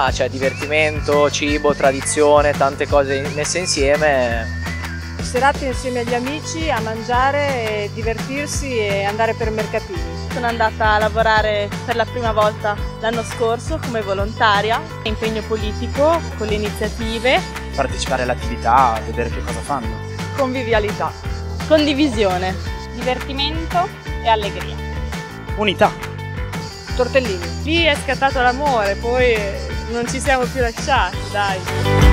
realtà c'è divertimento, cibo, tradizione, tante cose messe insieme. Serate insieme agli amici a mangiare, e divertirsi e andare per mercatini. Sono andata a lavorare per la prima volta l'anno scorso come volontaria, impegno politico con le iniziative, partecipare all'attività, vedere che cosa fanno. Convivialità, condivisione, divertimento e allegria. Unità. Tortellini. Lì è scattato l'amore, poi non ci siamo più lasciati, dai.